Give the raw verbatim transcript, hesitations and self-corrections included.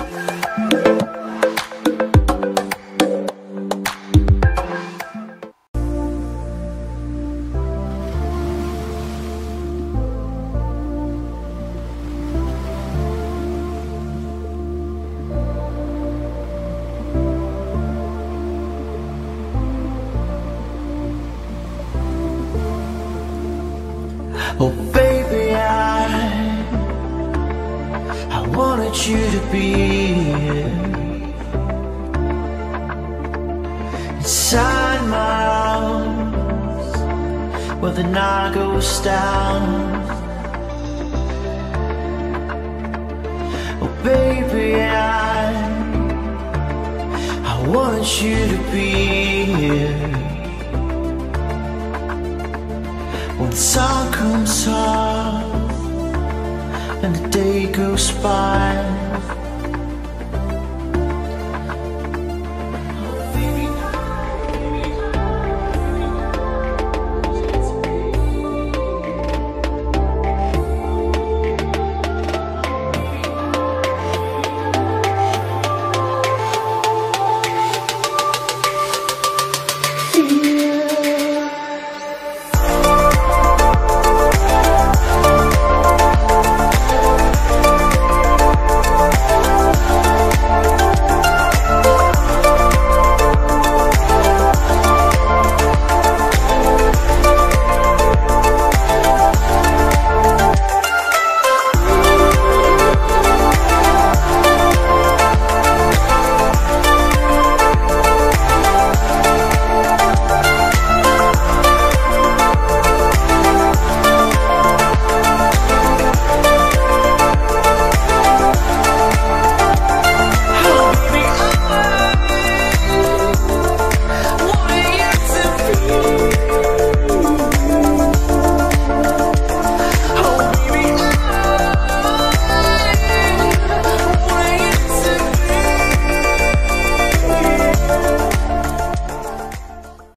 Oh baby, I, I wanted you to be here inside my arms where the night goes down. Oh baby, I, I wanted you to be here when the sun comes up and the day goes by.